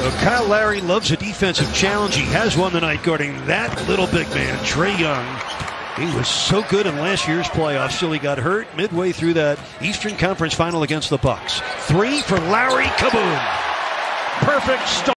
Well, Kyle Lowry loves a defensive challenge. He has one tonight guarding that little big man, Trae Young. He was so good in last year's playoffs till he got hurt midway through that Eastern Conference final against the Bucks. 3 for Lowry, kaboom. Perfect start.